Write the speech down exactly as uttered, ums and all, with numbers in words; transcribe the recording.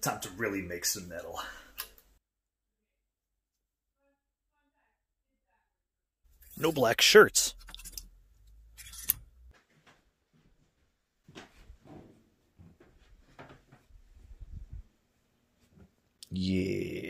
Time to really make some metal. No black shirts. Yeah.